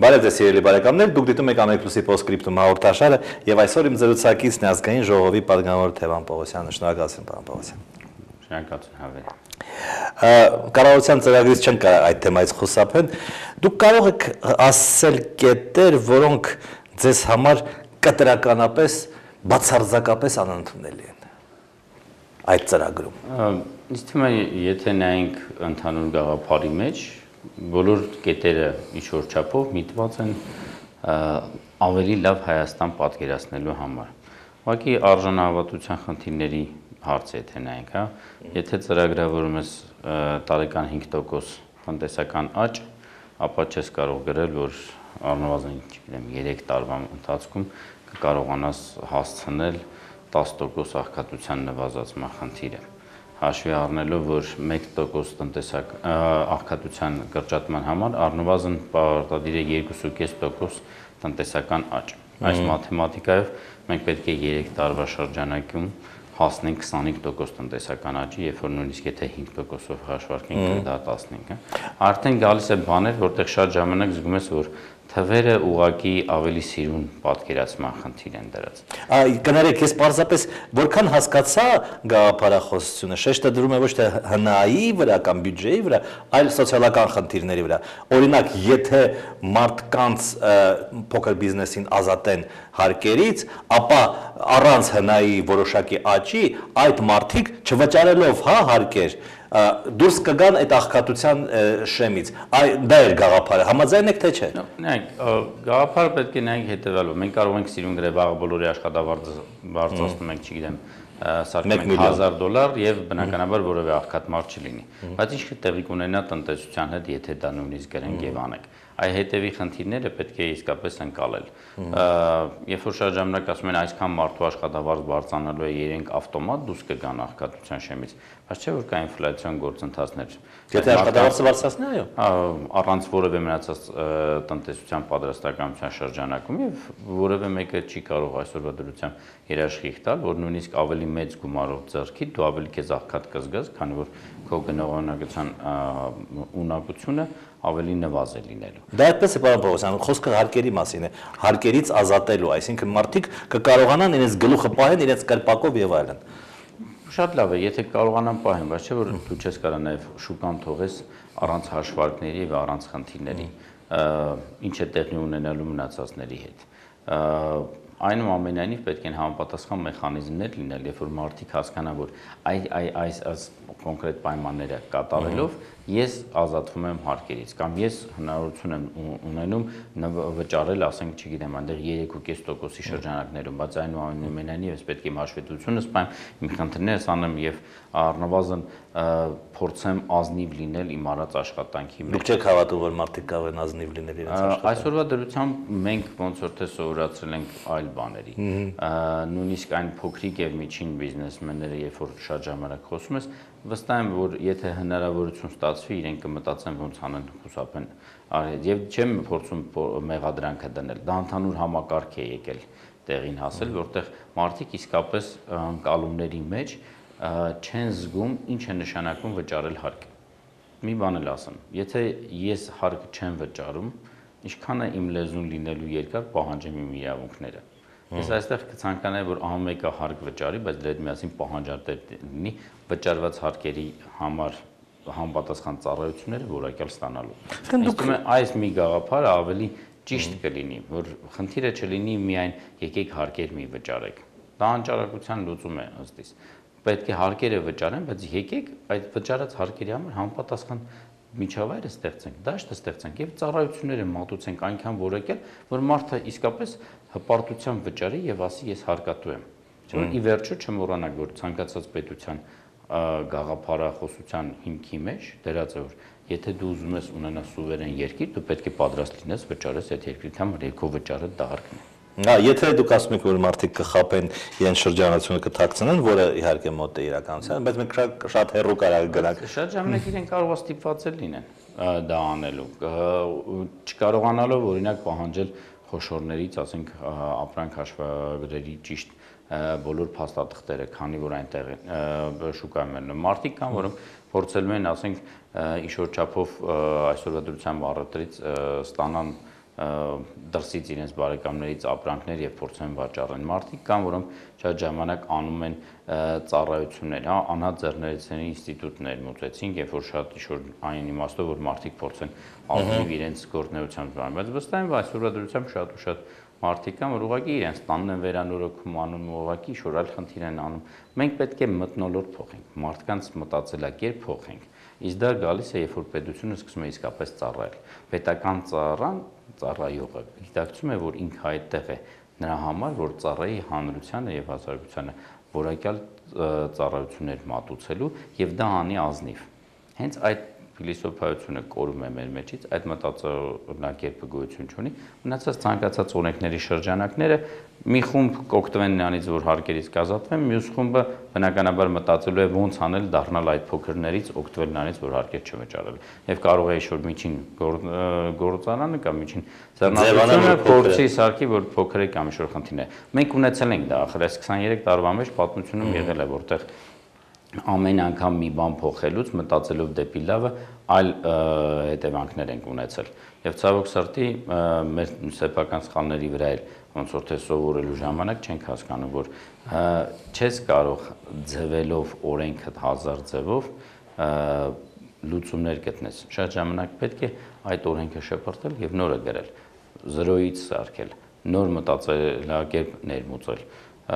Բարև ձեզ սիրելի բարեկամներ, դուք դիտում եք Ամենպլյուսի Պոստսկրիպտում հաղորդաշարը եւ այսօր իմ զրուցակիցն է ազգային ժողովի պատգամավոր Թևան Պողոսյանը։ Շնորհակալություն, պարոն Պողոսյան։ Շնորհակալություն, Հավեր։ Կառավարության ծրագրից չեն կարող այդ թեմայից խուսափեն։ Դուք կարող եք ասել կետեր, որոնք ձեզ համար կտրականապես, բացարձակապես անընդունելի են այդ ծրագրում։ Ինձ թվում է, եթե նայենք ընդհանուր գաղափարի մեջ, բոլոր կետերը ինչ-որ չափով միտված են ավելի լավ Հայաստան պատկերացնելու համար։ Ուղղակի արժանահավատության խնդիրների հարց է, եթե նայենք, հա, եթե ծրագրավորում ես տարեկան 5% տնտեսական աճ, ապա չես կարող գրել, որ առնվազն, չգիտեմ, 3 տարվա ընթացքում կկարողանաս հասցնել 10% աղքատության նվազեցման խնդիրը։ Հաշվի առնելով, որ 1% աղքատության կրճատման համար առնվազն պարտադիր է 2.5% տնտեսական աճ։ Այս մաթեմատիկայով մենք պետք է 3 տարվա շրջանակում հասնենք 25% տնտեսական աճի, երբ որ նույնիսկ եթե 5%-ով հաշվարկենք, դա 15 է։ Արդեն գալիս է բաներ, որտեղ շատ ժամանակ զգում ես, որ թվերը ուղղակի ավելի սիրուն պատկերացման խնդիր են դրած։ Կներեք, ես պարզապես որքան հասկացա գաղափարախոսությունը, շեշտը դրում է ոչ թե ՀՆԱ-ի վրա կամ բյուջեի վրա, այլ սոցիալական խնդիրների վրա։ Օրինակ, եթե մարդկանց փոքր բիզնեսին ազատեն հարկերից, ապա առանց ՀՆԱ-ի որոշակի աճի, այդ մարդիկ չվճարելով հարկեր, դուրս կգան այդ աղքատության շեմից։ Դա էր գաղափարը։ Համաձայն եք թե չէ։ Նայեք, գաղափարը պետք է նայենք հետևյալով։ Մենք կարող ենք սիրուն գրել վաղը բոլորի աշխատավարձը բարձրացնում ենք, չգիտեմ, սարքում ենք $1000 եւ բնականաբար որևէ աղքատ մարդ չլինի։ Բայց ինչ տեղի կունենա տնտեսության հետ, եթե դա նույնիսկ գրենք եւ անենք։ Այ հետևի խնդիրները պետք է իսկապես ընկալել։ Երբ որ շատ ժամանակ ասում են այսքան մարդու աշխատավարձ բարձրանալու է, երենք ավտոմատ դուրս կգան աղքատության շեմից, բայց չէ որ կա ինֆլյացիոն գործընթացներ։ Եթե աշխատավարձը բարձրացնի, այո, առանց որևէ մնացած տնտեսության պատրաստականության շրջանակում եւ որևէ մեկը չի կարող այսօրվա դրությամբ երաշխիք տալ, որ նույնիսկ ավելի մեծ գումարով ձեռքի դու ավելի քեզ աղքատ կզգաս, քանի որ քո գնողունակության ունակությունը ավելի նվազ է լինելու։ Դա այդպես է, պարոն Պողոսյան, խոսքը հարկերի մասին է, հարկերից ազատելու, այսինքն մարդիկ կկարողանան իրենց գլուխը պահեն իրենց կրպակով եւ այլն։ Շատ լավ է, եթե կարողանան պահեն, բայց չէ որ դու չես կարող նաեւ շուկան թողես առանց հաշվարկների եւ առանց խնդիրների, ինչ է տեղի ունենալու մնացածների հետ։ Այնուամենայնիվ պետք են համապատասխան մեխանիզմներ լինել, երբ որ մարդիկ հասկանան, որ այս կոնկրետ պայմանները կատարելով ես ազատվում եմ հարկերից կամ ես հնարավորություն եմ ունենում վճարել, ասենք, չգիտեմ, այնտեղ 3.5%-ի շրջանակներում, բայց այնուամենայնիվ ես պետք է իմ հաշվետվությունս պայեմ, իմ խնդիրներս անեմ եւ առնվազն փորձեմ ազնիվ լինել իմ արած աշխատանքի մեջ։ Դուք չեք հավատում, որ մարդիկ կարող են ազնիվ լինել իրենց աշխատանքում։ Այսօրվա դրությամբ մենք ոնց որ թե սովորացրել ենք այլ բաների։ Նույնիսկ այն փոքրիկ եւ միջին բիզնեսմենները, երբ որ շատ ժամանակ խոսում ես, վստահ եմ, որ եթե հնարավորություն ստացվի, իրենք կմտածեն ոնց անեն խուսափեն եւ չեմ փորձում մեղադրանքը դնել։ Դա ընդհանուր համակարգ է եկել տեղին հասել, որտեղ մարդիկ իսկապես անցալումների մեջ չեն զգում ինչ է նշանակում վճարել հարկ։ Մի բան էլ ասեմ, եթե ես հարկ չեմ վճարում, ինչքան է իմ լեզուն լինելու երկար պահանջեմ իմ իրավունքները։ Ես այստեղ կցանկանայի, որ ահա մեկը հարկ վճարի, բայց դրա հետ միասին պահանջատեր լինի վճարված հարկերի համար համապատասխան ծառայությունները որակյալ ստանալու։ Իսկ այս մի գաղափարը ավելի ճիշտ կլինի, որ խնդիրը չլինի միայն եկեք հարկեր մի վճարեք։ Դա անճարակության լուծում է ըստ իս։ Պետք է հարկերը վճարեն, բայց եկեք այդ վճարած հարկերի համար համապատասխան միջավայրը ստեղծենք, դաշտը ստեղծենք եւ ծառայությունները մատուցենք այնքան որակյալ, որ մարդը իսկապես հպարտությամբ վճարի եւ ասի ես հարկատու եմ։ Չէ՞ որ ի վերջո չմոռանանք, որ ցանկացած պետության գաղափարախոսության հիմքի մեջ դրած է, որ եթե դու ուզում ես ունենալ սուվերեն երկիր, դու պետք է պատրաստ լինես վճարես այդ երկրի համար, քո վճարը դահարկն է։ Եթե դուք ասում եք, որ մարդիկ կխապեն իրենց շրջանառությունը կթաքցնեն, որը իհարկե մոտ է իրականության, բայց մենք շատ հեռու կարող գնանք։ Շատ ժամանակ իրենք կարող է ստիպված լինեն դա անելու, չկարողանալով օրինակ պահանջել խոշորներից, ասենք, ապրանք հաշվագրերի ճիշտ բոլոր փաստաթղթերը, քանի որ այնտեղ շուկայում են մարդիկ կան, որոնք փորձելու են, ասենք, ինչ-որ չափով այսօրվա դրությամբ առևտրից ստանան դրսից իրենց բարեկամներից ապրանքներ եւ փորձեն վաճառեն։ Մարդիկ կան, որոնք շատ ժամանակ անում են ծառայություններ, հա, անհատձեռնեցների ինստիտուտներ մուծեցինք, երբ որ շատ ինչ-որ այն իմաստով, որ մարդիկ փորձեն ավելի իրենց գործունեությամբ զբաղվել, բայց վստահ եմ, այսօրվա դրությամբ շատ ու շատ մարդիկ կան, որ ուղղակի իրենց տանն են վերանորոգում անում, ուղղակի ինչ-որ այլ խնդիր են անում։ Մենք պետք է մթնոլորտ փոխենք, մարդկանց մտածելակերպ փոխենք։ Իսկ դա գալիս է, երբ որ պետությունը սկսում է իսկապես ծառայել։ Պետական ծառայողը գիտակցում է, որ ինքը այդտեղ է նրա համար, որ ծառայի հանրությանը եւ հասարակությանը որակյալ ծառայություններ մատուցելու եւ դա անի ազնիվ։ Հենց այդ փիլիսոփայությունը կորում է մեր մեջից, այդ մտածողնակերպը գոյություն չունի, մնացած ցանկացած օրենքների շրջանակները մի խումբ կօգտվեն նրանից, որ հարկերից կազատվեն, մյուս խումբը բնականաբար մտածելու է ոնց անել դառնալ այդ փոքրներից, օգտվել նրանից, որ հարկեր չվճարել։ Եվ կարող է ինչ-որ միջին գործարանը կամ միջին ձեռնարկությունը փորձի սարքի, որ փոքր է կամ ինչ-որ խնդիրն է։ Մենք ունեցել ենք դա, ախր այս 23 տարվա մեջ պատմությունում եղել է, որտեղ ամեն անգամ մի բան փոխելուց մտածելով դեպի լավը այլ հետևանքներ ենք ունեցել եւ ցավոք սրտի մեր սեփական սխալների վրա էլ ոնց որ թե սովորելու ժամանակ չենք հասկանում որ չես կարող ձևելով օրենքը 1000 ձևով լուծումներ գտնես շատ ժամանակ պետք է այդ օրենքը շփոթել եւ նորը գրել 0-ից սարքել նոր մտածելակերպ ներմուծել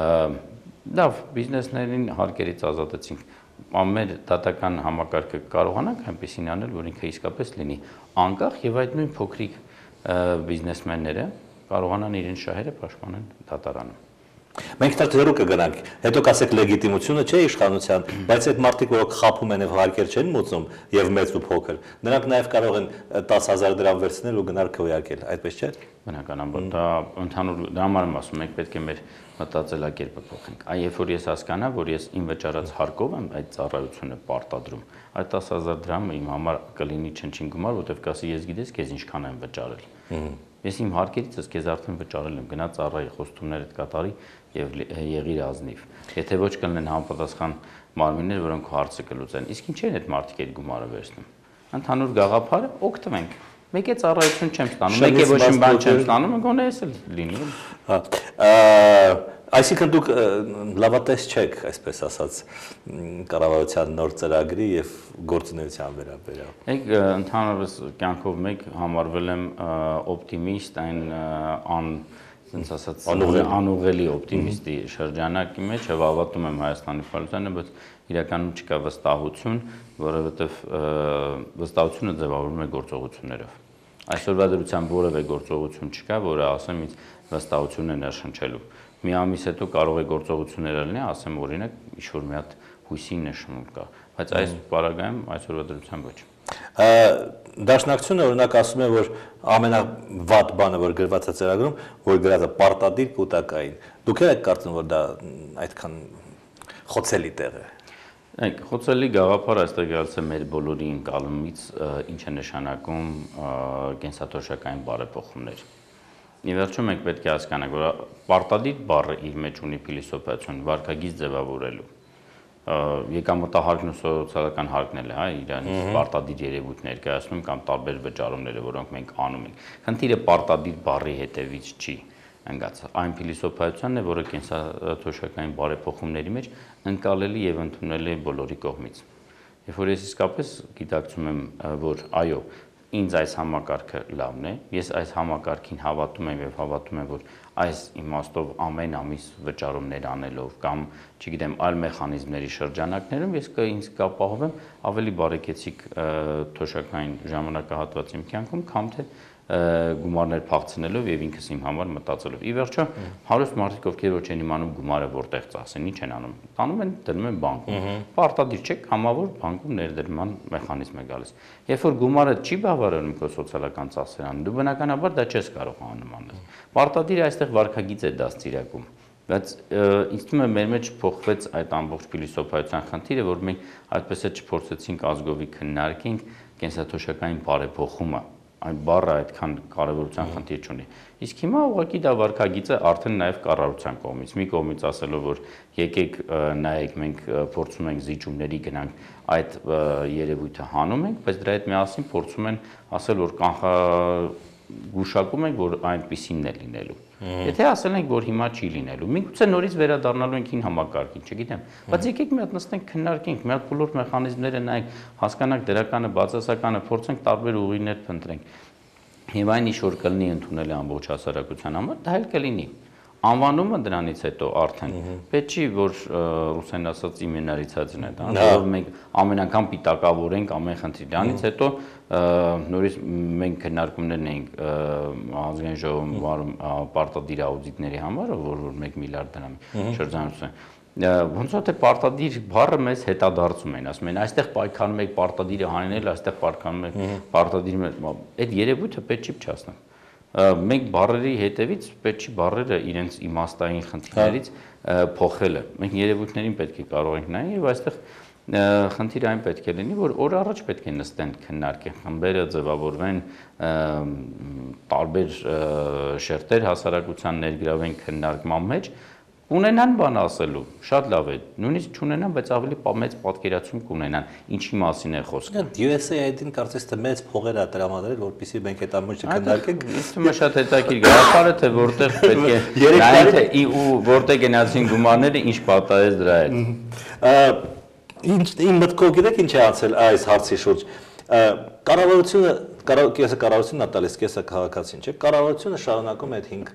լավ բիզնեսներին հարկերից ազատեցինք ամեն դատական համակարգը կարողանանք այնպեսին անել որ ինքը իսկապես լինի անկախ եւ այդ նույն փոքրիկ բիզնեսմենները կարողանան իրենց շահերը պաշտպանել դատարանում Մենք դեռ կգնանք, հետո կասեք լեգիտիմությունը չէ իշխանության, բայց այդ մարդիկ, որոնք խաբում են եւ հարկեր չեն մուծում եւ մեծ ու փոքր, նրանք նաեւ կարող են 10000 դրամ վերցնել ու գնալ քվեարկել, այդպես չէ՞։ Բնականաբար դա ընդհանուր դրա համար եմ ասում, մենք պետք է մեր մտածելակերպը փոխենք։ Այ երբ որ ես հասկանամ, որ ես իմ վճարած հարկով եմ այդ ծառայությունը պարտադրում, այդ 10000 դրամը իմ համար կլինի չնչին գումար, որովհետեւ կասի ես գիտես քեզ ինչքան եմ վճարել։ Ես իմ հարկերից քեզ արդեն վճարել եմ, գնա ծառայի խոստումներդ կատարի եւ եղիր ազնիվ։ Եթե ոչ կլինեն համապատասխան մարմիններ, որոնք հարցը կլուծեն, իսկ ինչ են այդ մարդիկ այդ գումարը վերցնում։ Ընդհանուր գաղափարը օգտվենք։ Մեկ է ծառայություն չեմ ստանում, մեկ է ոչ մի բան չեմ ստանում, գոնե էս էլ լինի։ Հա։ Այսինքն դուք լավատես չեք, այսպես ասած, կառավարության նոր ծրագրի եւ գործունեության վերաբերյալ։ Եք ընդհանրապես կյանքով մեկ համարվել եմ օպտիմիստ, այն ասենց ասած անուղելի օպտիմիստի շրջանակի մեջ եւ հավատում եմ Հայաստանի փոխությանը, բայց իրականում չկա վստահություն, որովհետեւ վստահությունը ձևավորվում է գործողություններով։ Այսօրվա դրությամբ որևէ գործողություն չկա, որը ասեմ ինձ վստահություն է ներշնչելու։ Մի ամիս հետո կարող է գործողություններ լինի, ասեմ օրինակ ինչ-որ մի հատ հույսի նշում կա, բայց այս պարագայում այսօրվա դրությամբ ոչ։ Դաշնակցությունը օրինակ ասում է, որ ամենավատ բանը, որ գրված է ծրագրում, որ գրած է պարտադիր կൂട്ടակային։ Դուք եք կարծում, որ դա այդքան խոցելի տեղ է։ Այդ խոցելի գաղափարը այստեղ գալիս է մեր բոլորի ընկալումից, ինչ է նշանակում կենսաթոշակային բարեփոխումներ։ Ի վերջո մենք պետք է հասկանանք, որ պարտադիր բառը իր մեջ ունի փիլիսոփայություն, վարքագիծ ձևավորելու։ Եկամտահարկն ու սոցիալական հարկն էլ է, հա, իրանից պարտադիր երևույթ ներկայացնում կամ տարբեր վճարումները, որոնք մենք անում ենք։ Խնդիրը պարտադիր բառի հետևից չի ընկած, այն փիլիսոփայությունն է, որը կենսաթոշակային բարեփոխումների մեջ ընկալելի եւ ընդունելի է բոլորի կողմից։ Երբ որ ես իսկապես գիտակցում եմ, որ այո, ինձ այս համակարգը լավն է, ես այս համակարգին հավատում եմ եւ հավատում եմ, որ այս իմաստով ամեն ամիս վճարումներ անելով կամ, չգիտեմ, այլ մեխանիզմների շրջանակներում ես ինձ կապահովեմ ավելի բարեկեցիկ թոշակային ժամանակահատված իմ կյանքում, քան թե գումարներ փախցնելով եւ ինքս իմ համար մտածելով։ Ի վերջո, հարուստ մարդիկ, ովքեր որ չեն իմանում գումարը որտեղ ծախսեն, ինչ են անում։ Տանում են, դնում են բանկում։ Պարտադիր չէ, համավոր բանկում ներդրման մեխանիզմ է գալիս։ Երբ որ գումարը չի բավարարում քո սոցիալական ծախսերին, դու բնականաբար դա չես կարող անել։ Պարտադիր այստեղ վարքագիծ է դաստիարակում։ Բայց ինձ թվում է մեր մեջ փոխվեց այդ ամբողջ փիլիսոփայության խնդիրը, որ մենք այդպես է չփորձեցինք ազգովի քննարկենք կենսաթոշակային բարեփոխումը այն բառը այդքան կարևորության խնդիր չունի։ Իսկ հիմա ուղղակի դա վարքագիծը արդեն նաև կառավարության կողմից։ Մի կողմից ասելով, որ եկեք նայեք, մենք փորձում ենք զիջումների գնանք, այդ երևույթը հանում ենք, բայց դրա հետ միասին փորձում են ասել, որ գուշակում ենք, որ այնպիսին է լինելու։ Եթե ասել ենք, որ հիմա չի լինելու, միգուցե նորից վերադառնալու ենք ին համակարգին, չգիտեմ, բայց եկեք մի հատ նստենք, քննարկենք, մի հատ բոլոր մեխանիզմները նայենք, հասկանանք դրականը, բացասականը, փորձենք տարբեր ուղիներ փնտրենք։ Եվ այն ինչ որ կլինի ընդունել ամբողջ հասարակության համար, դա էլ կլինի։ Անվանումը դրանից հետո արդեն պետք չի որ ռուսեն ասած իմենարիցացն է, դա որ մենք ամեն անգամ պիտակավորենք ամեն խնդրի։ Դրանից հետո նորից մենք քննարկումներն էինք ազգային ժողովում վարում պարտադիր աուդիտների համար, որ 1 միլիարդ դրամի շրջանառություն է։ Ոնց որ թե պարտադիր բառը մեզ հետադարձում են, ասում են այստեղ պայքարում եք պարտադիրը հանել, այստեղ պայքարում եք պարտադիրը, այդ երևույթը պետք չի փչացնել։ Մենք բառերի հետևից պետք չի բառերը իրենց իմաստային խնդիրներից փոխելը։ Մենք երևույթներին պետք է կարող ենք նայել եւ այստեղ խնդիրը այն պետք է լինի, որ օր առաջ պետք է նստեն քննարկեն, խմբերը ձևավորվեն, տարբեր շերտեր հասարակության ներգրավեն քննարկման մեջ, կունենան բան ասելու, շատ լավ է, նույնիսկ չունենան, բայց ավելի մեծ պատկերացում կունենան, ինչի մասին է խոսքը։ USAID-ին կարծես թե մեծ փողեր է տրամադրել, որպեսզի մենք այդ ամբողջը քննարկենք։ Ինձ թվում է շատ հետաքրքիր գաղափար է, թե որտեղ պետք է նայել, թե ու որտեղ գնացին գումարները, ինչ պատահեց դրա հետ։ Իմ մտքով գիտեք ինչ է անցել այս հարցի շուրջ։ Կառավարությունը, կեսը կառավարությունն է տալիս, կեսը քաղաքացին, չէ՞։ Կառավարությունը շարունակում է այդ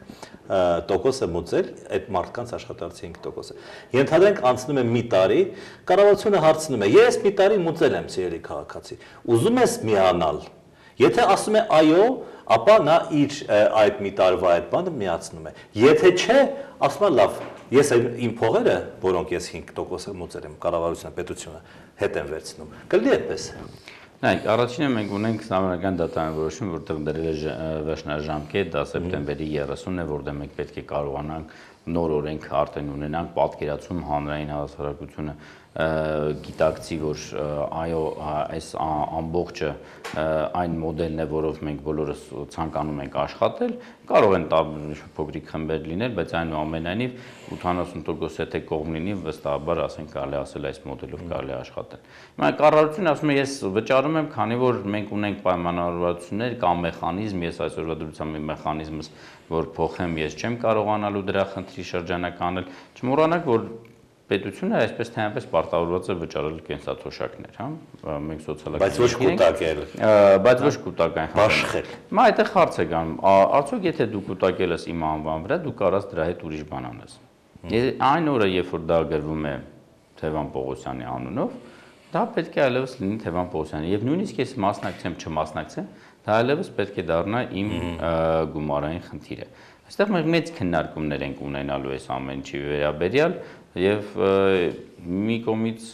5% մուծել, այդ մարդկանց աշխատանքի 5%-ը։ Ենթադրենք անցնում է մի տարի, կառավարությունը հարցնում է. «Ես մի տարի մուծել եմ, սիրելի քաղաքացի, ուզում ես միանալ»։ Եթե ասում է այո, ապա նա իր այդ մի տարվա այդ բանը միացնում է։ Եթե չէ, ասում է լավ, ես իմ փողերը, որոնք ես 5% մուծել եմ, կառավարությունը, պետությունը հետ եմ վերցնում։ Կլինի այդպես։ Նայեք, առաջինը մենք ունենք համանական դատային որոշում, որտեղ դրել է վերջնաժամկետ, դա սեպտեմբերի 30-ն է, որտեղ մենք պետք է կարողանանք նոր օրենք արդեն ունենանք պատկերացում հանրային հասարակությունը գիտակցի, որ այո, այս ամբողջը այն մոդելն է, որով մենք բոլորս ցանկանում ենք աշխատել, կարող են փոքրիկ խմբեր լինել, բայց այնուամենայնիվ 80% եթե կողմ լինի, վստահաբար ասենք կարելի ասել այս մոդելով կարելի աշխատել։ Հիմա կառավարությունը ասում է ես վճարում եմ, քանի որ մենք ունենք պայմանավորվածություններ կամ մեխանիզմ, ես այսօրվա դրությամբ մի մեխանիզմս, որ փոխեմ, ես չեմ կարողանալու դրա խնդրի շրջանակ անել, չմոռանանք, որ պետությունը այսպես թե այնպես պարտավորված է վճարել կենսաթոշակներ, հա, մենք սոցիալական բայց ոչ կուտակել, բայց ոչ կուտակային բաշխել։ Հիմա այդտեղ հարց է գանում, արդյոք եթե դու կուտակել ես իմ անվան վրա, դու կարաս դրա հետ ուրիշ բան անես։ Այն օրը, երբ որ դա գրվում է Թևան Պողոսյանի անունով, դա պետք է այլևս լինի Թևան Պողոսյանի, եւ նույնիսկ ես մասնակցեմ, չմասնակցեմ, դա այլևս պետք է դառնա իմ գումարային խնդիրը։ Այստեղ մենք մեծ քննարկումներ ենք ունենալու այս ամեն ինչի վերաբերյալ եւ մի կողմից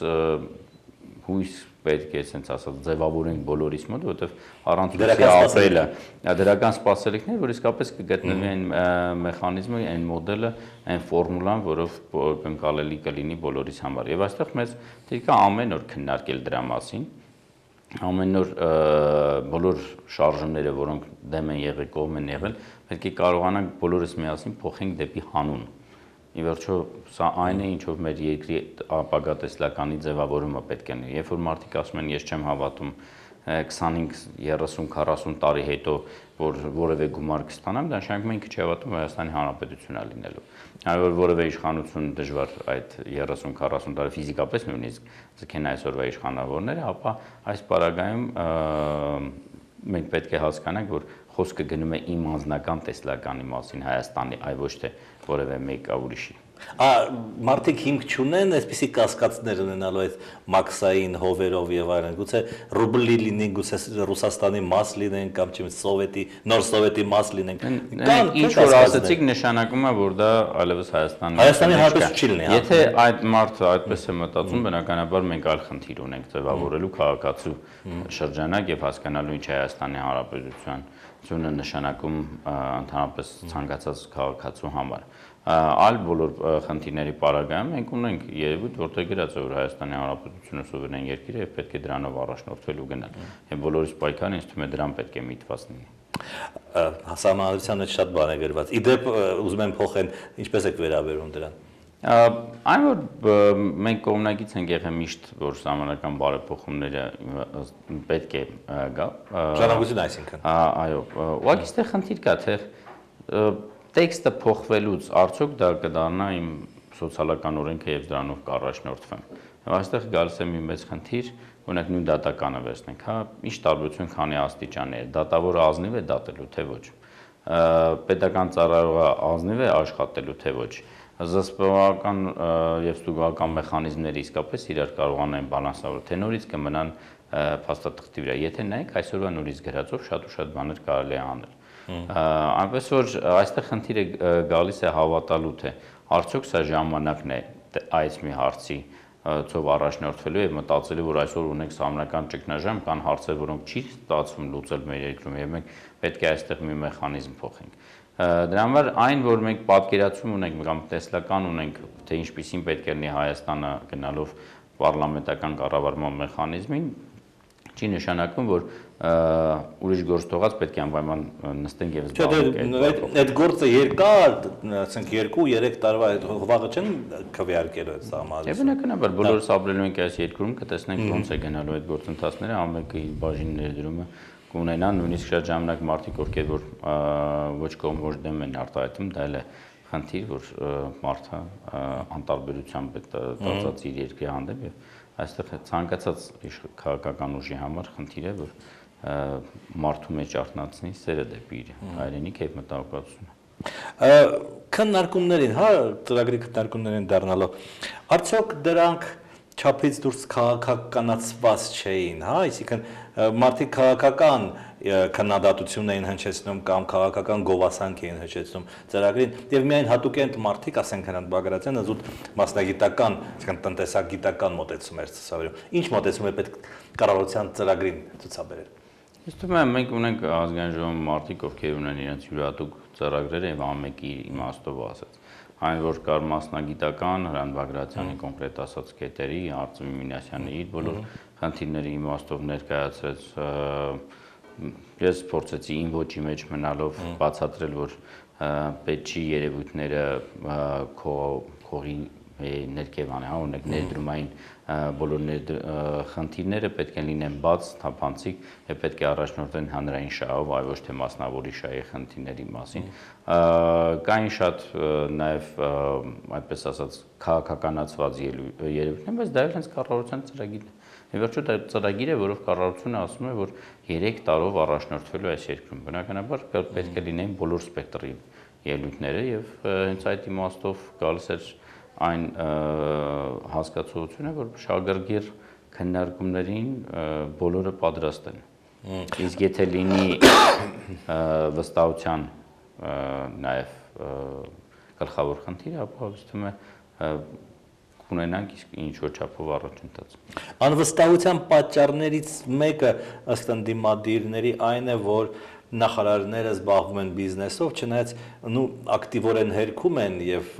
հույս պետք է ասենց ասած ձևավորենք բոլորիս մոտ, որովհետեւ առանց հույսի ապրելը դրական սպասելիքներ, որ իսկապես կգտնվի այն մեխանիզմը, այն մոդելը, այն ֆորմուլան, որով կընկալելի կլինի բոլորիս համար։ Եվ այստեղ մեզ պետք է ամեն օր քննարկել դրա մասին, ամեն օր բոլոր շարժումները, որոնք դեմ են եղել, կողմ են եղել, պետք է կարողանանք բոլորս միասին փոխենք դեպի հանուն։ Ի վերջո սա այն է, ինչով մեր երկրի ապագա տեսլականի ձևավորումը պետք է լինի։ Երբ որ մարդիկ ասում են ես չեմ հավատում 25, 30, 40 տարի հետո որ որևէ գումար կստանամ, դա նշանակում է ինքը չի հավատում Հայաստանի Հանրապետությունն է լինելու։ Այլ որ որևէ իշխանություն դժվար այդ 30-40 տարի ֆիզիկապես նույնիսկ ձգեն այսօրվա իշխանավորները, ապա այս պարագայում մենք պետք է հասկանանք, որ խոսքը գնում է իմ անձնական տեսլականի մասին Հայաստանի, այլ ոչ թե որևէ մեկը ուրիշի։ Մարդիկ հիմք չունեն այսպիսի կասկածներ ունենալու այդ մաքսային հովերով եւ այլն, գուցե ռուբլի լինեն, գուցե Ռուսաստանի մաս լինեն կամ չեմ սովետի, նոր սովետի մաս լինեն։ Ինչ որ ասացիք նշանակում է, որ դա այլևս Հայաստանի հարցը չի լինի։ Եթե այդ մարդը այդպես է մտածում, բնականաբար մենք այլ խնդիր ունենք ձևավորելու քաղաքացու շրջանակ եւ հասկանալու ինչ է Հայաստանի Հանրապետության նշանակում ընդհանրապես ցանկացած քաղաքացու համար։ Այլ բոլոր խնդիրների պարագայում մենք ունենք երևույթ, որտեղ գրած է, որ Հայաստանի Հանրապետությունը սուվերեն երկիր է եւ պետք է դրանով առաջնորդվել ու գնալ։ Եվ բոլորիս պայքարը ինձ թվում է դրան պետք է միտված լինի։ Հասարակության մեջ շատ բան է գրված։ Իդեպ ուզում եմ փոխեն, ինչպես եք վերաբերում դրան։ Այն որ մենք կողմնակից ենք եղել միշտ, որ սահմանական բարեփոխումները պետք է գա։ Ժառանգություն այսինքն։ Այո, ուղղակի այստեղ խնդիր կա, թե տեքստը փոխվելուց արդյոք դա կդառնա իմ սոցիալական օրենքը եւ դրանով կառաջնորդվեմ։ Այստեղ գալիս է մի մեծ խնդիր, օրինակ նույն դատականը վերցնենք, հա, ինչ տարբերություն քանի աստիճան է, դատավորը ազնիվ է դատելու, թե ոչ։ Պետական ծառայողը ազնիվ է աշխատելու, թե ոչ։ Զսպողական եւ ստուգողական մեխանիզմները իսկապես իրար կարողանան բալանսավորել, թե նորից կմնան փաստաթղթի վրա։ Եթե նայեք այսօրվա նորից գրածով շատ ու շատ բաներ կարելի է անել։ Այնպես որ այստեղ խնդիրը գալիս է հավատալու, թե արդյոք սա ժամանակն է այս մի հարցի ծով առաջնորդվելու եւ մտածելու, որ այսօր ունենք սահմանական ճգնաժամ, կան հարցեր, որոնք չի ստացվում լուծել մեր երկրում եւ մենք պետք է այստեղ մի մեխանիզմ փոխենք։ Դրա համար այն, որ մենք պատկերացում ունենք կամ տեսլական ունենք, թե ինչպիսին պետք է լինի Հայաստանը գնալով պարլամենտական կառավարման մեխանիզմին, չի նշանակում, որ ուրիշ գործ թողած պետք է անպայման նստենք եւ զբաղվենք։ Այդ գործը երկար, ասենք 2-3 տարվա վաղը չեն քվեարկել այդ սահմանը։ Եվ բնականաբար բոլորս ապրելու ենք այս երկրում, կտեսնենք ոնց է գնալու այդ գործընթացները, ամենը իր բաժին ներդրումը կունենան, նույնիսկ շատ ժամանակ մարդիկ, ովքեր որ ոչ կողմ ոչ դեմ են արտահայտում, դա էլ է խնդիր, որ մարդը անտարբերությամբ է տածած իր երկրի հանդեպ եւ այստեղ ցանկացած քաղաքական ուժի համար խնդիր է, որ մարդու մեջ արտնացնի սերը դեպի իր հայրենիք եւ մտահոգվածությունը։ Քննարկումներին, հա, ծրագրի քննարկումներին դառնալով, արդյոք դրանք չափից դուրս քաղաքականացված չէին, հա, այսինքն մարդիկ քաղաքական քննադատություն էին հնչեցնում կամ քաղաքական գովասանք էին հնչեցնում ծրագրին եւ միայն հատուկենտ մարդիկ, ասենք Հրանտ Բագրատյանը, զուտ մասնագիտական, այսինքն տնտեսագիտական մոտեցում էր ցուցաբերում։ Ինչ մոտեցում է պետք կառավարության ծրագրին ցուցաբերել։ Ես թվում է մենք ունենք ազգային ժողովում մարդիկ, ովքեր ունեն իրենց յուրահատուկ ծրագրերը եւ ամենքի իմաստով ասած։ Այն որ կար մասնագիտական Հրանտ Բագրատյանի կոնկրետ ասած կետերի, Արծվի Մինասյանի իր բոլոր խնդիրների իմաստով ներկայացրեց, ես փորձեցի իմ ոճի մեջ մնալով բացատրել, որ պետք չի երևույթները քողի ներքև անի, հա, օրինակ ներդրումային բոլոր խնդիրները պետք է լինեն բաց, թափանցիկ եւ պետք է առաջնորդվեն հանրային շահով, այլ ոչ թե մասնավորի շահի խնդիրների մասին։ Կային շատ նաեւ այդպես ասած քաղաքականացված երևույթներ, բայց դա էլ հենց կառավարության ծրագիրն է։ Եվ վերջո դա ծրագիր է, որով կառավարությունը ասում է, որ 3 տարով առաջնորդվելու այս երկրում։ Բնականաբար պետք է լինեն բոլոր սպեկտրի ելույթները եւ հենց այդ իմաստով գալիս էր այն հասկացողությունը, որ շահագրգիռ քննարկումներին բոլորը պատրաստ են։ Իսկ եթե լինի վստահության նաև գլխավոր խնդիրը, ապա հստում է ունենանք իսկ ինչ որ չափով առաջընթաց։ Անվստահության պատճառներից մեկը ըստ ընդդիմադիրների այն է, որ նախարարները զբաղվում են բիզնեսով, չնայած ակտիվորեն հերքում են եւ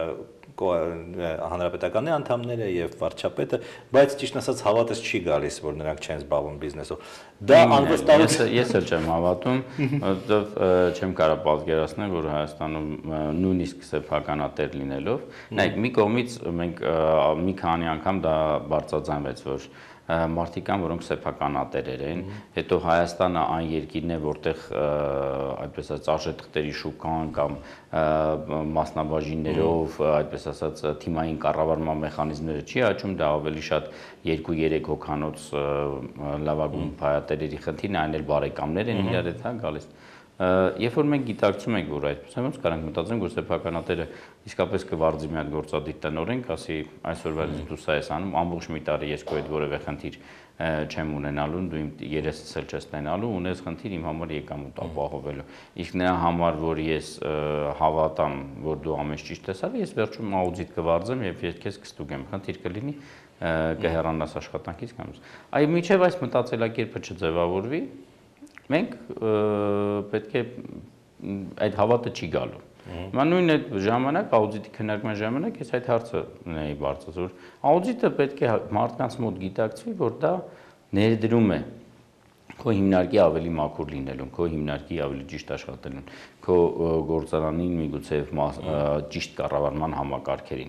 հանրապետականի անդամները եւ վարչապետը, բայց ճիշտ ասած հավատս չի գալիս, որ նրանք չեն զբաղվում բիզնեսով։ Դա անվստահություն։ Ես էլ չեմ հավատում, որովհետեւ չեմ կարող պատկերացնել, որ Հայաստանում նույնիսկ սեփականատեր լինելով, նայեք, մի կողմից մենք մի քանի անգամ դա բարձրաձայնվեց, որ մարդիկ կան, որոնք սեփականատերեր են, հետո Հայաստանը այն երկիրն է, որտեղ այդպես ասած արժեթղթերի շուկան կամ մասնաբաժիններով, այդպես ասած թիմային կառավարման մեխանիզմները չի աճում, դա ավելի շատ 2-3 հոգանոց լավագույն փայատերերի խնդիրն է, այն էլ բարեկամներ են իրար հետ գալիս։ Երբ որ մենք գիտակցում ենք, որ այդպես է, ոնց կարանք մտածենք, որ սեփականատերը իսկապես կվարձի մի հատ գործադիր տնօրեն, ասի այսօրվա դու սա ես անում, ամբողջ մի տարի ես քո հետ որևէ խնդիր չեմ ունենալու, դու իմ երեսս էլ չես տենալու, ունես խնդիր իմ համար եկամուտ ապահովելու։ Իսկ նրա համար, որ ես հավատամ, որ դու ամեն ինչ ճիշտ ես արել, ես վերջում աուդիտ կվարձեմ եւ ես քեզ կստուգեմ, խնդիր կլինի, կհեռանաս աշխատանքից կամ։ Այո, միջև այս մտածելակերպը չձևավորվի, մենք պետք է այդ հավատը չի գալու։ Հիմա նույն այդ ժամանակ աուդիտի քննարկման ժամանակ ես այդ հարցը ունեի բարձրացրել, որ աուդիտը պետք է մարդկանց մոտ գիտակցվի, որ դա ներդրում է քո հիմնարկի ավելի մաքուր լինելուն, քո հիմնարկի ավելի ճիշտ աշխատելուն, քո գործարանին միգուցե ճիշտ կառավարման համակարգերին։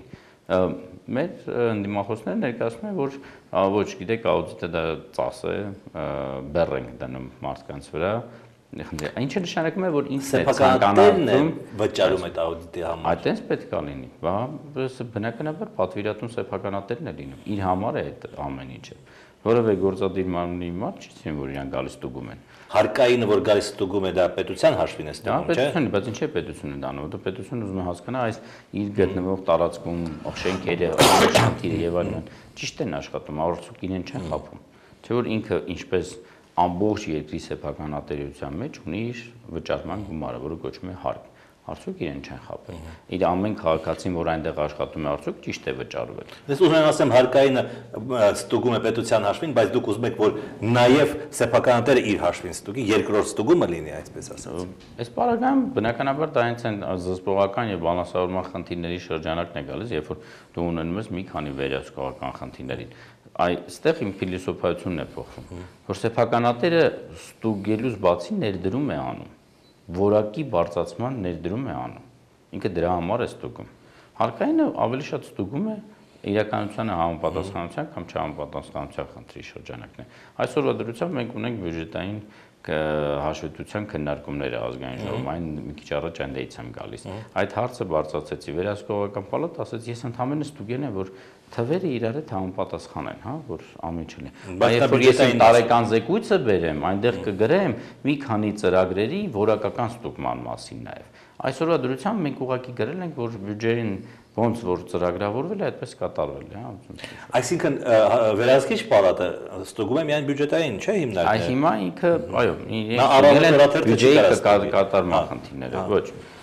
Մեր ընդդիմախոսները ներկայացնում են, որ ոչ գիտեք, աուդիտը դա ծաս է, բեռ ենք դնում մարդկանց վրա։ Ինչը նշանակում է, որ ինքն է ցանկանալում վճարում այդ աուդիտի համար։ Այդտենց պետք է լինի։ Բնականաբար պատվիրատուն սեփականատերն է լինում։ Իր համար է այդ ամեն ինչը։ Որևէ գործադիր մարմնի մարդ չի ցույց որ իրան գալիս ստուգում են։ Հարկայինը որ գալիս ստուգում է դա պետության հաշվին է ստուգում, չէ՞։ Դա պետությունը, բայց ինչ է պետությունը դանում, որտեղ պետությունը ուզում է հասկանալ այս իր գտնվող տարածքում շենքերը, շենքերը եւ այլն ճիշտ են աշխատում, արդյոք իրեն չեն խափում։ Չէ՞ որ ինքը ինչպես ամբողջ երկրի սեփականատերության մեջ ունի իր վճարման գումարը, որը կոչվում է հարկ։ Արդյոք իրեն չեն խափել։ Իր ամեն քաղաքացին, որ այնտեղ աշխատում է, արդյոք ճիշտ է վճարվել։ Ես ուզում եմ ասեմ հարկայինը ստուգում է պետության հաշվին, բայց դուք ուզում եք որ նաև սեփականատերը իր հաշվին ստուգի, երկրորդ ստուգումը լինի, այսպես ասած։ Այս պարագայում բնականաբար դա հենց այն զսպողական եւ բալանսավորման խնդիրների շրջանակն է գալիս, երբ որ դու ունենում ես մի քանի վերահսկողական խնդիրներին։ Այստեղ իմ փիլիսոփայությունն է փոխվում, որ սեփականատերը ստուգելուց բացի ներդրում է անում, որակի բարձրացման ներդրում է անում։ Ինքը դրա համար է ստուգում։ Հարկայինը ավելի շատ ստուգում է իրականությանը համապատասխանության կամ չհամապատասխանության խնդրի շրջանակն է։ Այսօրվա դրությամբ մենք ունենք բյուջետային հաշվետվության քննարկումները ազգային ժողովում, այն մի քիչ առաջ այնտեղից եմ գալիս։ Այդ հարցը բարձրացեցի վերահսկողական պալատ, ասաց ես ընդհանրապես ստուգել եմ, որ թվերը իրար հետ համապատասխանեն, հա, որ ամեն ինչն է։ Բայց երբ որ ես տարեկան զեկույցը բերեմ, այնտեղ կգրեմ մի քանի ծրագրերի որակական ստուգման մասին նաև։ Այսօրվա դրությամբ մենք ուղղակի գրել ենք, որ բյուջեին ոնց որ ծրագրավորվել է, այդպես կատարվել է, հա։ Այսինքն վերահսկիչ պալատը ստուգում է միայն բյուջետային, չէ՞ հիմնարկները։ Այս հիմա ինքը, այո, իրենք բյուջեի կատարման խնդիրները, ոչ։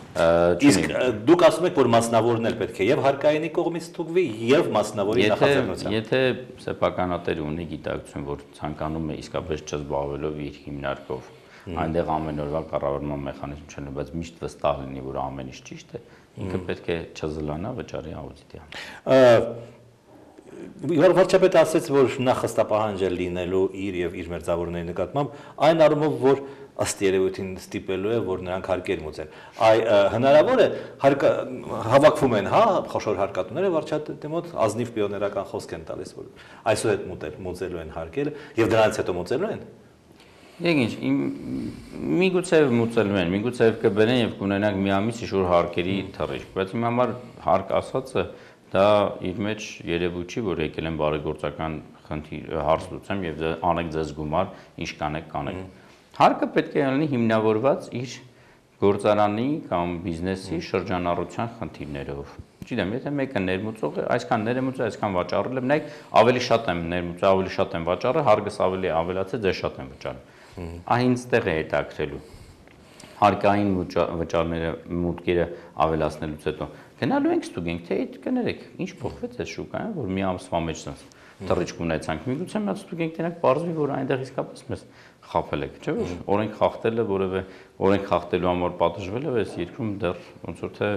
Իսկ դուք ասում եք, որ մասնավորն էլ պետք է եւ հարկայինի կողմից ստուգվի եւ մասնավորի նախաձեռնությամբ։ Եթե սեփականատերը ունի գիտակցություն, որ ցանկանում է իսկապես չզբաղվելով իր հիմնարկով, այնտեղ ամեն օրվա կառավարման մեխանիզմ չունի, բայց միշտ վստահ լինի, որ ամեն ինչ ճիշտ է, ինքը պետք է չզլանա վճարի աուդիտի համար։ Վարչապետը ասաց, որ նախաստապահանջ է լինելու իր եւ իր մերձավորների նկատմամբ, այն առումով, որ ըստ երևույթին ստիպելու է, որ նրանք հարկեր մուծեն։ Հնարավոր է հավաքվում են, հա, խոշոր հարկատուները վարչապետի մոտ ազնիվ պիոներական խոսք են տալիս, որ այսօր հետ մուծելու են հարկերը եւ դրանից հետո մուծելու են։ Եկ ինչ, միգուցե մուծելու են, միգուցե կբերեն եւ կունենանք մի ամիս ինչ-որ հարկերի թռիչք, բայց իմ համար հարկ ասածը դա իր մեջ երևույթ չի, որ եկել են բարեգործական հարց լուծեմ եւ անեք ձեզ գումար, ինչ կանեք։ Հարկը պետք է լինի հիմնավորված իր գործարանի կամ բիզնեսի շրջանառության խնդիրներով։ Չգիտեմ, եթե մեկը ներմուծող է, այսքան ներմուծել, այսքան վաճառել եմ, նայեք, ավելի շատ եմ ներմուծել, ավելի շատ եմ վաճառել, հարկս ավելի ավելացել, ձեզ շատ եմ վճարել։ Այն ստեղ է հետաքրելու։ Հարկային վճարները մուտքերը ավելացնելուց հետո գնալու ենք ստուգենք, թե կներեք, ինչ փոխվեց այս շուկայում, որ մի ամսվա մեջ թռիչք ունեցանք։ Միգուցե մենք ստուգենք, տենակ բարձվի, որ այնտեղ իսկապես մեզ խափել եք, չէ՞ որ օրենք խախտելը որևէ օրենք խախտելու համար պատժվել է, այս երկրում դեռ ոնց որ թե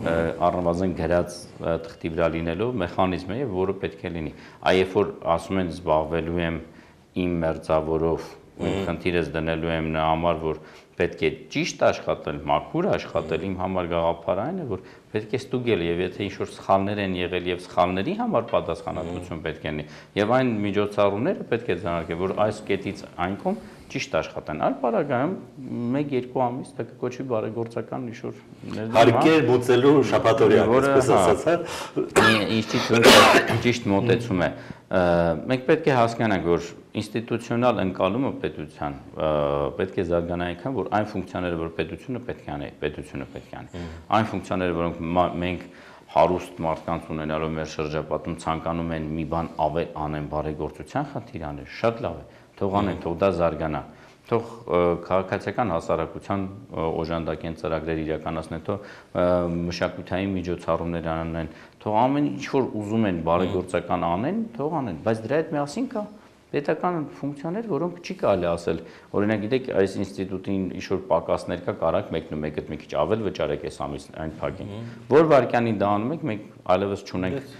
առնվազն գրած թղթի վրա լինելով մեխանիզմ է, որը պետք է լինի։ Երբ որ ասում են զբաղվելու եմ իմ մերձավորով, խնդիրս դնելու եմ նրա համար, որ պետք է ճիշտ աշխատել, մաքուր աշխատել, իմ համար գաղափարը այն է, որ պետք է ստուգել եւ եթե ինչ-որ սխալներ են եղել եւ սխալների համար պատասխանատվություն պետք է լինի եւ այն միջոցառումները պետք է ձեռնարկել, որ այս կետից այն կողմ ճիշտ աշխատեն։ Այլ պարագայում 1-2 ամիս դա կկոչվի բարեգործական ինչ-որ հարկեր մուծելու շաբաթօրյա, այսպես ասած, ինստիտուցիոնալ ճիշտ մոտեցում է։ Մենք պետք է հասկանանք, որ ինստիտուցիոնալ ընկալումը պետության պետք է զարգանա այնքան, որ այն ֆունկցիաները, որ պետությունը պետք է անի, պետությունը պետք է անի։ Այն ֆունկցիաները, որոնք մենք հարուստ մարդկանց ունենալով մեր շրջապատում ցանկանում են մի բան ավել անեն բարեգործության խնդիր անել, շատ լավ է, թող անեն, թող դա զարգանա, թող քաղաքացիական հասարակության օժանդակեն ծրագրեր իրականացնեն, թող մշակութային միջոցառումներ անեն, թող ամեն ինչ որ ուզում են բարեգործական անեն, թող անեն, բայց դրա հետ միասին կա պետական ֆունկցիաներ, որոնք չի կարելի ասել, օրինակ գիտեք, այս ինստիտուտին ինչ-որ պակասներ կա, կարանք մեկը մի քիչ ավել վճարեք այս ամիս այն փակին։ Որ վարքյանին դա անում եք, մենք այլևս չունենք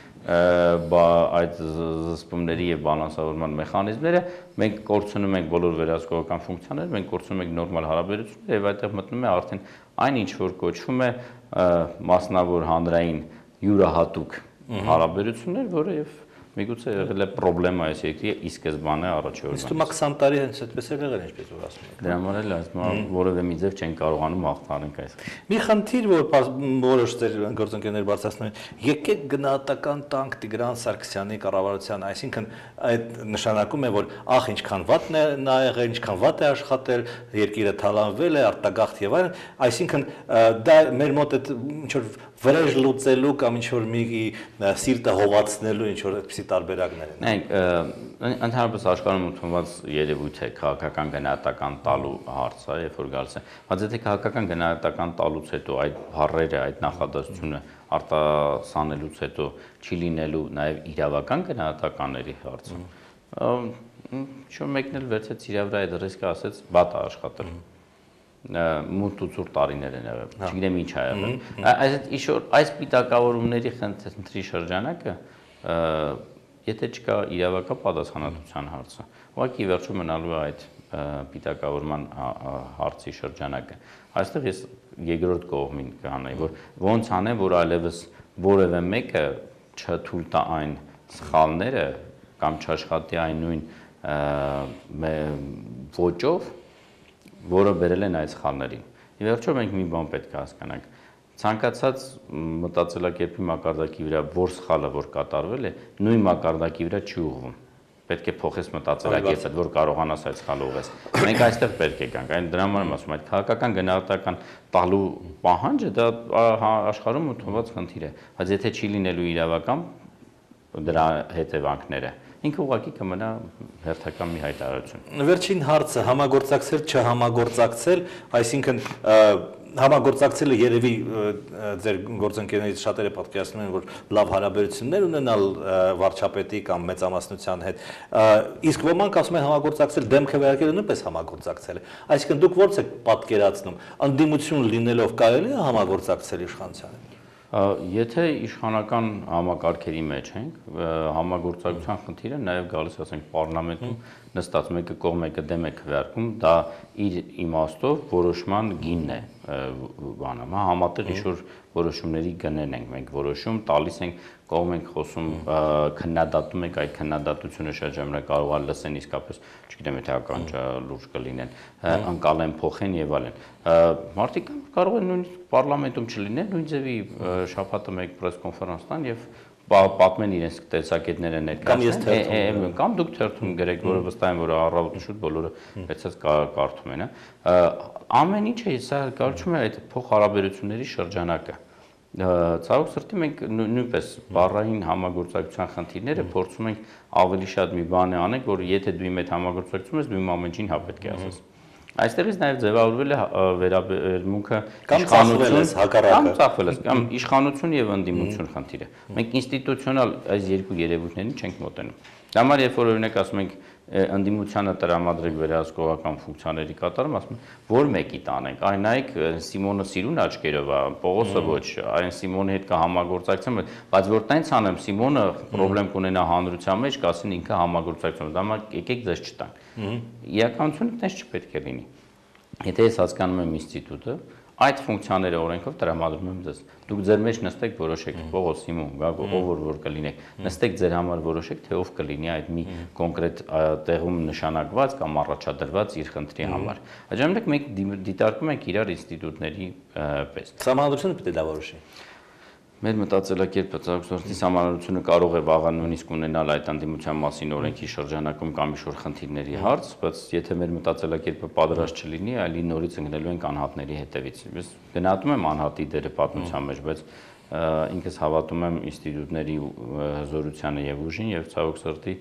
այդ զսպումների եւ բալանսավորման մեխանիզմները, մենք կորցնում ենք բոլոր վերահսկողական ֆունկցիաները, մենք կորցնում ենք նորմալ հարաբերությունները եւ այդտեղ մտնում է արդեն այն ինչ որ կոչվում է մասնավոր հանրային յուրահատուկ հարաբերություններ, որը եւ միգուցե եղել է պրոբլեմա այս երկրի ի սկզբանե առաջի Իսկ օրվանից։ 20 տարի հենց այդպես էլ եղել ինչպես որ ասում եք։ Դրա համար էլ ասում եմ, որևէ մի ձև չեն կարողանում հաղթանենք այս։ Մի խնդիր, որ որոշ ձեր գործընկերներ բարձրացնում են, եկեք գնահատական տանք Տիգրան Սարգսյանի կառավարության, այսինքն այդ նշանակում է, որ ախ ինչքան վատն է նա եղել, ինչքան վատ է աշխատել, երկիրը թալանվել է, արտագաղթ եւ այլն, այսինքն դա մեր մոտ այդ ինչ որ վրեժ լուծելու կամ ինչ որ մի սիրտը հովացնելու ինչ որ այդպիսի տարբերակներ են։ Նայեք, ընդհանրապես աշխարհում ընդունված երևույթ է քաղաքական գնահատական տալու հարցը, երբ որ գալիս է։ Բայց եթե քաղաքական գնահատական տալուց հետո այդ բառերը, այդ նախադասությունը արտասանելուց հետո չի լինելու նաև իրավական գնահատականների հարցը, ինչ մեկն էլ վերցեց իր վրա այդ ռիսկը ասեց բաց է աշխատել։ Մութ ու ցուրտ տարիներ են եղել, չգիտեմ ինչ ա եղել։ Այս պիտակավորումների խնդրի շրջանակը, եթե չկա իրավական պատասխանատվության հարցը, ուղղակի վերջում մնալու է այդ պիտակավորման հարցի շրջանակը։ Այստեղ ես երկրորդ կողմին կանեի, որ ոնց անեմ, որ այլևս որևէ մեկը չթույլ տա այն սխալները կամ չաշխատի այն նույն ոճով, որը բերել են այս սխալներին։ Ի վերջո մենք մի բան պետք է հասկանանք։ Ցանկացած մտածելակերպի մակարդակի վրա որ սխալը որ կատարվել է, նույն մակարդակի վրա չի ուղղվում։ Պետք է փոխես մտածելակերպը, որ կարողանաս այդ սխալը ուղղես։ Մենք այստեղ պետք է գանք, այն դրա համար եմ ասում, այդ քաղաքական գնահատական տալու պահանջը դա աշխարհում ընդունված խնդիր է, բայց եթե չի լինելու իրավական դրա հետևանքները ինքը ուղղակի կմնա հերթական մի հայտարարություն։ Վերջին հարցը համագործակցել, չհամագործակցել, այսինքն համագործակցելը երևի ձեր գործընկերներից շատերը պատկերացնում են, որ լավ հարաբերություններ ունենալ վարչապետի կամ մեծամասնության հետ, իսկ ոմանք ասում են համագործակցել, դեմքը վերարկելը նույնպես համագործակցել է։ Այսինքն դուք ո՞նց եք պատկերացնում, անդիմություն լինելով կարելի է համագործակցել իշխանության հետ։ Եթե իշխանական համակարգերի մեջ ենք, համագործակցության խնդիրը նաև գալիս ասենք պարլամենտում նստած մեկը կողմ մեկը դեմ է քվեարկում, դա իր իմաստով որոշման գինն է բանը, համատեղ ինչ-որ որոշումների գնեն ենք մենք որոշում, տալիս ենք կողմ ենք խոսում, քննադատում ենք, այդ քննադատությունը շատ ժամանակ կարող է լսեն իսկապես, չգիտեմ, եթե ականջա լուրջ կլինեն, անցալեն, փոխեն եւ այլն։ Մարդիկ կարող են նույնիսկ պարլամենտում չլինեն, նույն ձևի շաբաթը մեկ պրես կոնֆերանս տան եւ պատմեն իրենց տեսակետները ներկայացնեն, կամ դուք թերթում գրեք, որը վստահ եմ, որ առավոտը շուտ բոլորը այդպես կարդում են, ամեն ինչը սա կարծում եմ այդ փոխհարաբերությունների շրջանակը։ Ցավոք սրտի մենք նույնպես բառային համագործակցության խնդիրները փորձում ենք ավելի շատ մի բան անենք, որ եթե դու իմ հետ համագործակցում ես, դու իմ ամեն ինչին հա պետք է ասես։ Այստեղից նաև ձևավորվել է վերաբերմունքը իշխանություն, կամ իշխանություն եւ ընդդիմություն խնդիրը։ Մենք ինստիտուցիոնալ այս երկու երևույթներին չենք մոտենում։ Դա համար երբ որ օրինակ ասում ենք ընդդիմությանը տրամադրեք վերահսկողական ֆունկցիաների կատարում, ասում են որ մեկի տանենք, այն նայեք Սիմոնը սիրուն աչքերով է, Պողոսը ոչ, այն Սիմոնի հետ կհամագործակցեմ, բայց որ տենց անեմ Սիմոնը խնդրեմ կունենա հանրության մեջ, կասին ինքը համագործակցում, դա համար եկեք ձեզ չտանք։ Իրականությունը տենց չպետք է լինի։ Եթե ես հասկանում եմ ինստիտուտը, այդ ֆունկցիաները օրենքով տրամադրում եմ ձեզ։ Դուք ձեր մեջ նստեք, որոշեք, Պողոս, Սիմոն, Գագո, ով որ կլինեք, նստեք ձեր համար որոշեք, թե ով կլինի այդ մի կոնկրետ տեղում նշանակված կամ առաջադրված իր խնդրի համար։ Այդ ժամանակ մենք դիտարկում ենք իրար ինստիտուտների պես։ Սահմանադրությունը պետք է դա որոշի։ Մեր մտածելակերպը ցավոք համանրությունը կարող է վաղը նույնիսկ ունենալ այդ անդիմության մասին օրենքի շրջանակում կամ ինչ-որ խնդիրների հարց, բայց եթե մեր մտածելակերպը պատրաստ չլինի, այլ նորից ընկնելու ենք անհատների հետևից։ Ես գնահատում եմ անհատի դերը պատմության մեջ, բայց ինքս հավատում եմ ինստիտուտների հզորությանը եւ ուժին եւ ցավոք սրտի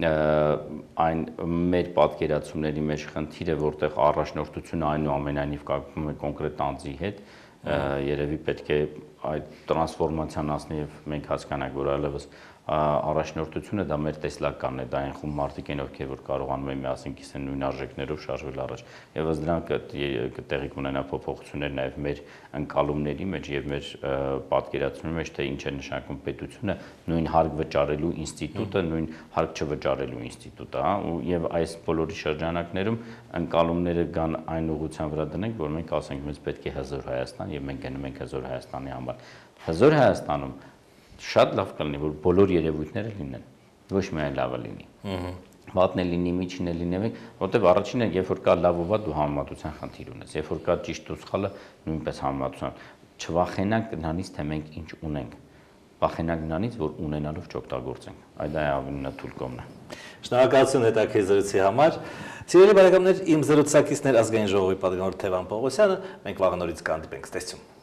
այն մեր պատկերացումների մեջ խնդիրը, որտեղ առաջնորդությունը այնուամենայնիվ կապվում է կոնկրետ անձի հետ, երևի պետք է այդ տրանսֆորմացիան ասնի եւ մենք հասկանանք, որ այլևս առաջնորդությունը դա մեր տեսլականն է, դա այն խումբ մարդիկ են, ովքեր որ կարողանում են միասին կիսեն նույն արժեքներով շարժվել առաջ։ Եվ ըստ դրանք տեղի կունենա փոփոխություններ նաև մեր ընկալումների մեջ եւ մեր պատկերացումների մեջ, թե ինչ է նշանակում պետությունը, նույն հարկ վճարելու ինստիտուտը, նույն հարկ չվճարելու ինստիտուտը, եւ այս բոլորի շրջանակներում ընկալումները կան այն ուղղության վրա դնենք, որ մենք ասենք մեզ պետք է հզոր Հայաստան եւ մենք գնում ենք հզոր Հայաստանի համար։ Հզոր Հայաստանում շատ լավ կլինի, որ բոլոր երևույթները լինեն, ոչ միայն լավը լինի։ Վատն է լինի, միջին է լինի, որտեղ առաջինը, երբ որ կա լավ ու վատ, դու համեմատության խնդիր ունես, երբ որ կա ճիշտ ու սխալը, նույնպես համեմատության։ Չվախենանք նրանից, թե մենք ինչ ունենք, վախենանք նրանից, որ ունենալով չօգտագործենք։ Այդ է ամենաթույլ կողմն է։ Շնորհակալություն հետաքրքրի համար։ Սիրելի բարեկամներ, իմ զրուցակիցներ ազգային ժողովի պատգամավոր Թևան Պողոսյանը, մենք վաղը նորից կհանդիպենք, ցտեսություն։